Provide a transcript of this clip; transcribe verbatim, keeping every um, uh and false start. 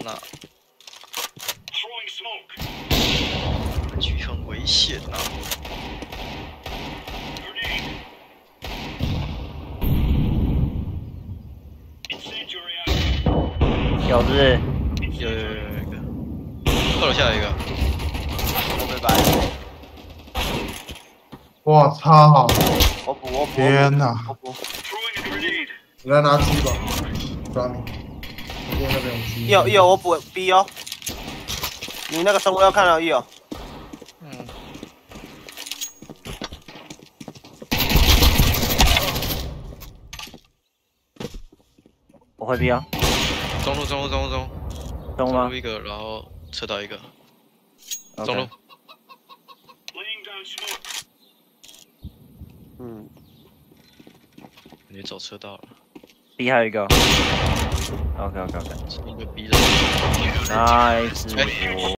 呐、这局很危险呐、 有是不是？ 有有有有一个，二楼下有一个， 我没白。 我操！ 我补我补。 天哪！ 我补。 你来拿鸡吧，抓你。我过那边有鸡。 有有我补 B 哦。你那个生物要看到 E 哦。 嗯。 我会 B 啊。 中路中路中路中。 中吗？ 中路一个，然后车道一个。 Okay. 中路。 嗯。 你走车道了。 B 还有一个。OK OK OK。 一个 B 的。 Nice。